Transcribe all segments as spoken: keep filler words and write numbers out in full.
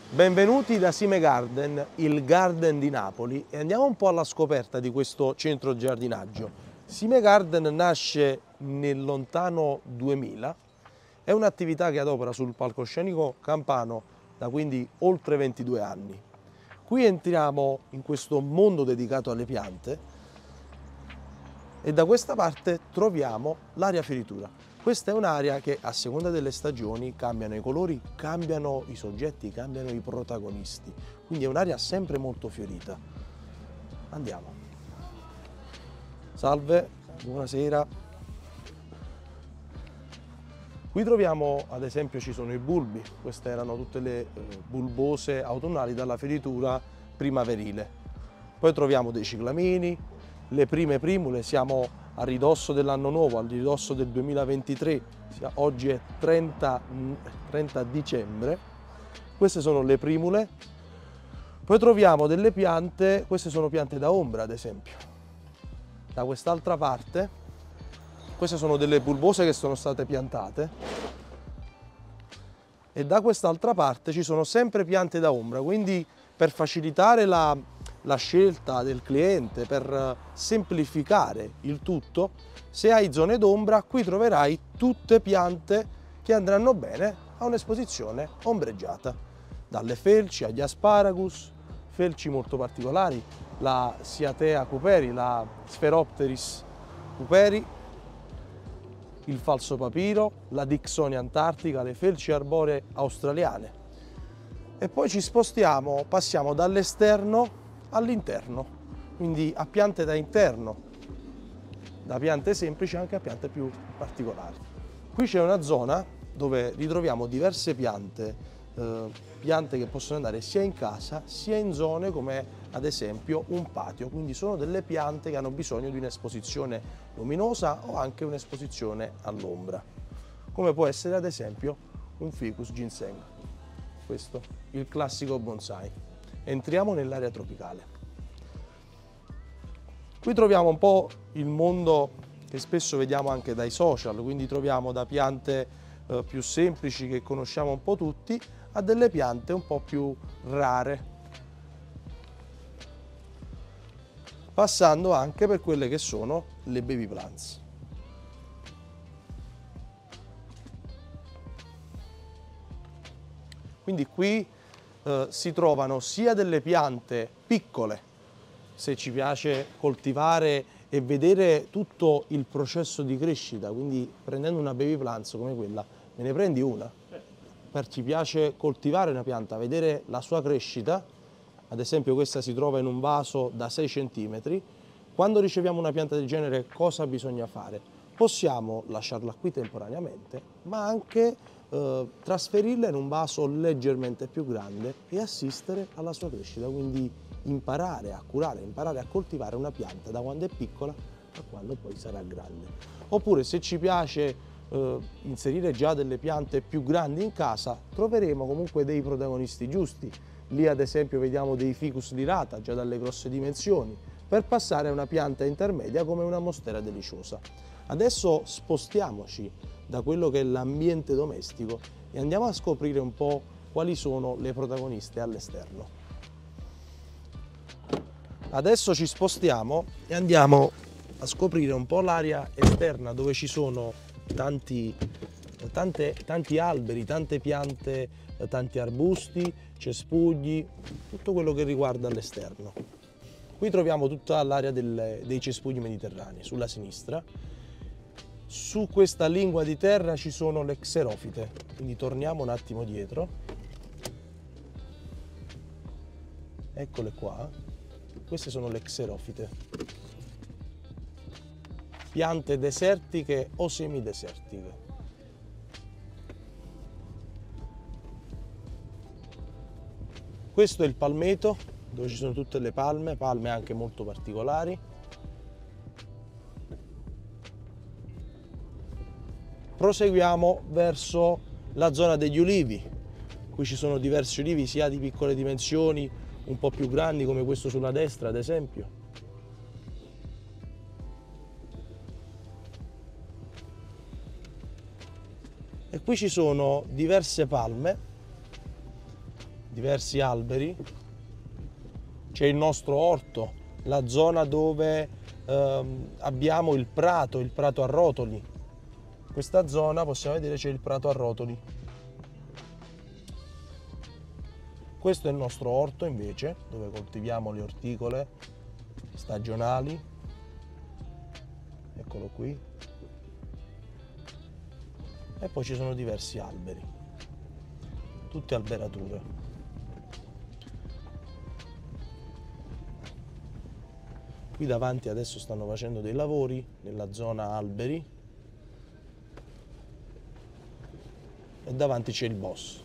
Benvenuti da Sime Garden, il garden di Napoli, e andiamo un po' alla scoperta di questo centro giardinaggio. Sime Garden nasce nel lontano duemila, è un'attività che adopera sul palcoscenico campano da quindi oltre ventidue anni. Qui entriamo in questo mondo dedicato alle piante e da questa parte troviamo l'area fioritura. Questa è un'area che a seconda delle stagioni cambiano i colori, cambiano i soggetti, cambiano i protagonisti, quindi è un'area sempre molto fiorita. Andiamo. Salve, buonasera. Qui troviamo, ad esempio, ci sono i bulbi, queste erano tutte le bulbose autunnali dalla fioritura primaverile. Poi troviamo dei ciclamini, le prime primule, siamo a ridosso dell'anno nuovo, a ridosso del duemilaventitré, oggi è trenta dicembre, queste sono le primule. Poi troviamo delle piante, queste sono piante da ombra ad esempio. Da quest'altra parte, queste sono delle bulbose che sono state piantate e da quest'altra parte ci sono sempre piante da ombra, quindi per facilitare la, la scelta del cliente, per semplificare il tutto, se hai zone d'ombra qui troverai tutte piante che andranno bene a un'esposizione ombreggiata, dalle felci agli asparagus, felci molto particolari, la Cyathea cooperi, la Spheropteris cooperi, il falso papiro, la Dicksonia antartica, le felci arboree australiane. E poi ci spostiamo, passiamo dall'esterno all'interno, quindi a piante da interno, da piante semplici anche a piante più particolari. Qui c'è una zona dove ritroviamo diverse piante, eh, piante che possono andare sia in casa sia in zone come ad esempio un patio, quindi sono delle piante che hanno bisogno di un'esposizione luminosa o anche un'esposizione all'ombra, come può essere ad esempio un ficus ginseng. Questo, il classico bonsai. Entriamo nell'area tropicale. Qui troviamo un po' il mondo che spesso vediamo anche dai social, quindi troviamo da piante eh, più semplici che conosciamo un po' tutti a delle piante un po' più rare, passando anche per quelle che sono le baby plants. Quindi qui eh, si trovano sia delle piante piccole, se ci piace coltivare e vedere tutto il processo di crescita, quindi prendendo una baby plant come quella, me ne prendi una. Per chi piace coltivare una pianta, vedere la sua crescita, ad esempio questa si trova in un vaso da sei centimetri, quando riceviamo una pianta del genere cosa bisogna fare? Possiamo lasciarla qui temporaneamente, ma anche eh, trasferirla in un vaso leggermente più grande e assistere alla sua crescita, quindi imparare a curare, imparare a coltivare una pianta da quando è piccola a quando poi sarà grande. Oppure se ci piace eh, inserire già delle piante più grandi in casa, troveremo comunque dei protagonisti giusti. Lì ad esempio vediamo dei ficus lirata già dalle grosse dimensioni, per passare a una pianta intermedia come una monstera deliciosa. Adesso spostiamoci da quello che è l'ambiente domestico e andiamo a scoprire un po' quali sono le protagoniste all'esterno. Adesso ci spostiamo e andiamo a scoprire un po' l'area esterna dove ci sono tanti, tante, tanti alberi, tante piante, tanti arbusti, cespugli, tutto quello che riguarda l'esterno. Qui troviamo tutta l'area dei cespugli mediterranei sulla sinistra. Su questa lingua di terra ci sono le xerofite, quindi torniamo un attimo dietro. Eccole qua. Queste sono le xerofite, piante desertiche o semidesertiche. Questo è il palmeto, dove ci sono tutte le palme, palme anche molto particolari. Proseguiamo verso la zona degli ulivi. Qui ci sono diversi ulivi, sia di piccole dimensioni, un po' più grandi come questo sulla destra ad esempio. E qui ci sono diverse palme diversi alberi. C'è il nostro orto, la zona dove ehm, abbiamo il prato, il prato a rotoli. In questa zona possiamo vedere c'è il prato a rotoli. Questo è il nostro orto invece, dove coltiviamo le orticole stagionali. Eccolo qui. E poi ci sono diversi alberi, tutte alberature. Qui davanti adesso stanno facendo dei lavori nella zona alberi e davanti c'è il boss.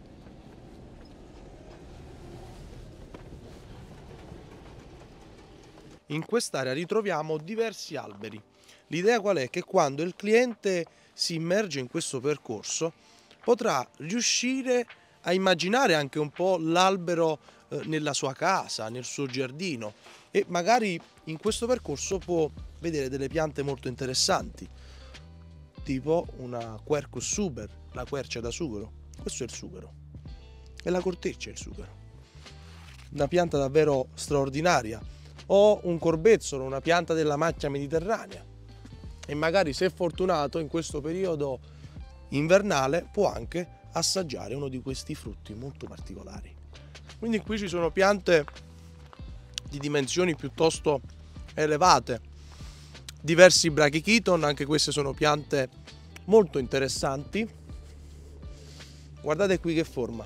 In quest'area ritroviamo diversi alberi. L'idea qual è? Che quando il cliente si immerge in questo percorso potrà riuscire a immaginare anche un po' l'albero eh, nella sua casa, nel suo giardino, e magari in questo percorso può vedere delle piante molto interessanti, tipo una Quercus super, la quercia da sughero. Questo è il sughero e la corteccia è il sughero, una pianta davvero straordinaria. O un corbezzolo, una pianta della macchia mediterranea, e magari, se fortunato, in questo periodo invernale può anche assaggiare uno di questi frutti molto particolari. Quindi qui ci sono piante di dimensioni piuttosto elevate, diversi brachychaeton, anche queste sono piante molto interessanti. Guardate qui che forma,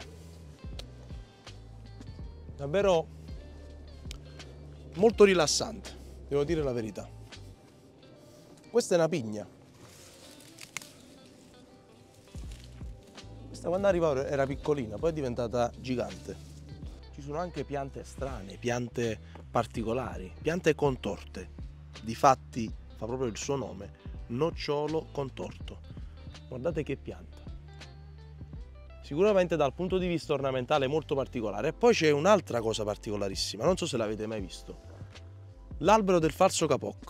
davvero molto rilassante, devo dire la verità. Questa è una pigna. Questa quando arrivava era piccolina, poi è diventata gigante. Ci sono anche piante strane, piante particolari, piante contorte. Difatti fa proprio il suo nome, nocciolo contorto. Guardate che pianta. Sicuramente dal punto di vista ornamentale molto particolare. E poi c'è un'altra cosa particolarissima, non so se l'avete mai visto. L'albero del falso capoc.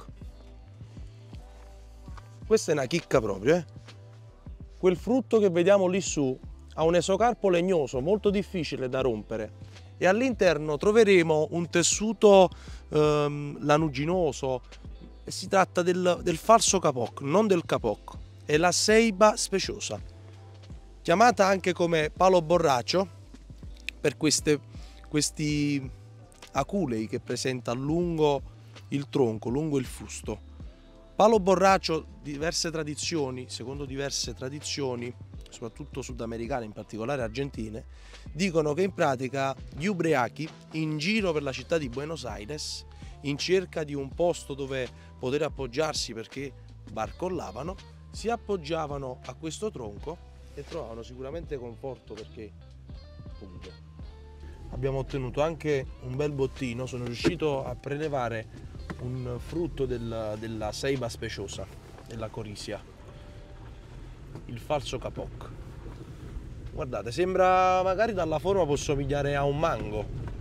Questa è una chicca proprio, eh? Quel frutto che vediamo lì su ha un esocarpo legnoso molto difficile da rompere e all'interno troveremo un tessuto ehm, lanuginoso. Si tratta del, del falso capoc, non del capoc, è la Ceiba speciosa, chiamata anche come palo borraccio per queste, questi aculei che presenta lungo il tronco, lungo il fusto. Palo borraccio, diverse tradizioni, secondo diverse tradizioni, soprattutto sudamericane, in particolare argentine, dicono che in pratica gli ubriachi in giro per la città di Buenos Aires, in cerca di un posto dove poter appoggiarsi perché barcollavano, si appoggiavano a questo tronco e trovavano sicuramente conforto perché punto. Abbiamo ottenuto anche un bel bottino, sono riuscito a prelevare un frutto del, della Ceiba speciosa, della Corisia, il falso capoc. Guardate, sembra, magari dalla forma può somigliare a un mango,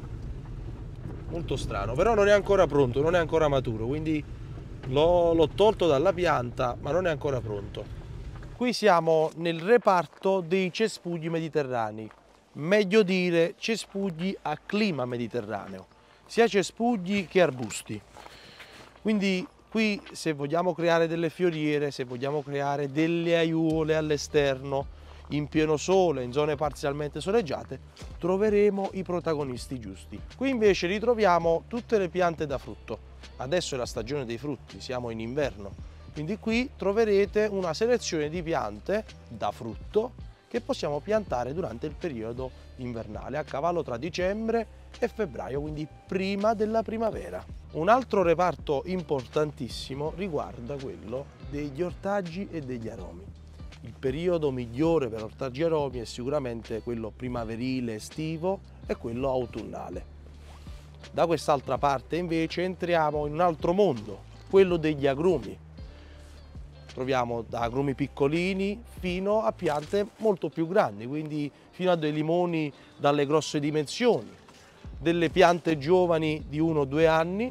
molto strano, però non è ancora pronto, non è ancora maturo, quindi l'ho tolto dalla pianta, ma non è ancora pronto. Qui siamo nel reparto dei cespugli mediterranei, meglio dire cespugli a clima mediterraneo, sia cespugli che arbusti. Quindi qui, se vogliamo creare delle fioriere, se vogliamo creare delle aiuole all'esterno, in pieno sole, in zone parzialmente soleggiate, troveremo i protagonisti giusti. Qui invece ritroviamo tutte le piante da frutto. Adesso è la stagione dei frutti, siamo in inverno, quindi qui troverete una selezione di piante da frutto che possiamo piantare durante il periodo invernale, a cavallo tra dicembre e febbraio, quindi prima della primavera. Un altro reparto importantissimo riguarda quello degli ortaggi e degli aromi. Il periodo migliore per ortaggi e aromi è sicuramente quello primaverile estivo e quello autunnale. Da quest'altra parte invece entriamo in un altro mondo, quello degli agrumi. Troviamo da agrumi piccolini fino a piante molto più grandi, quindi fino a dei limoni dalle grosse dimensioni, delle piante giovani di uno o due anni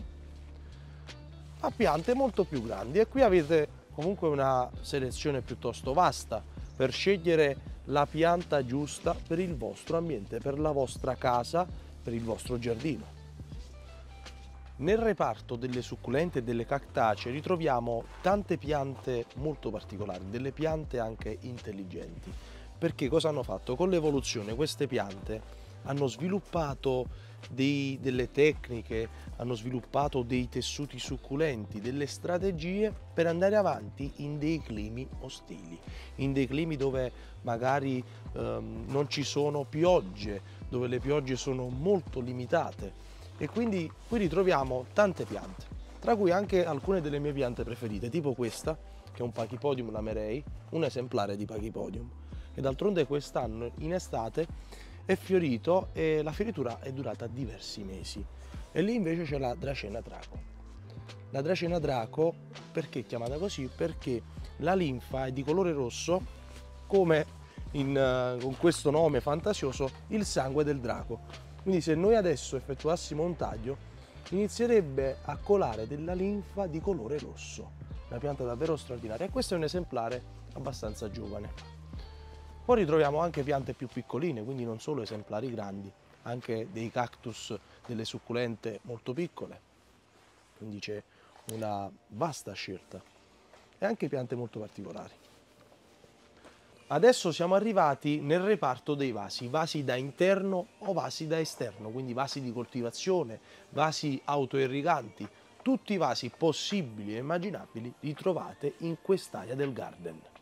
a piante molto più grandi. E qui avete comunque una selezione piuttosto vasta per scegliere la pianta giusta per il vostro ambiente, per la vostra casa, per il vostro giardino. Nel reparto delle succulente e delle cactacee ritroviamo tante piante molto particolari, delle piante anche intelligenti. Perché cosa hanno fatto? Con l'evoluzione queste piante hanno sviluppato dei, delle tecniche, hanno sviluppato dei tessuti succulenti, delle strategie per andare avanti in dei climi ostili, in dei climi dove magari ehm, non ci sono piogge, dove le piogge sono molto limitate. E quindi qui ritroviamo tante piante, tra cui anche alcune delle mie piante preferite, tipo questa, che è un Pachypodium lamerei, un esemplare di Pachypodium, che d'altronde quest'anno in estate è fiorito e la fioritura è durata diversi mesi. E lì invece c'è la Dracena Draco. La Dracena Draco, perché è chiamata così? Perché la linfa è di colore rosso, come in, uh, con questo nome fantasioso, il sangue del draco. Quindi se noi adesso effettuassimo un taglio, inizierebbe a colare della linfa di colore rosso. Una pianta davvero straordinaria, e questo è un esemplare abbastanza giovane. Poi ritroviamo anche piante più piccoline, quindi non solo esemplari grandi, anche dei cactus, delle succulente molto piccole, quindi c'è una vasta scelta, e anche piante molto particolari. Adesso siamo arrivati nel reparto dei vasi, vasi da interno o vasi da esterno, quindi vasi di coltivazione, vasi autoirriganti, tutti i vasi possibili e immaginabili li trovate in quest'area del garden.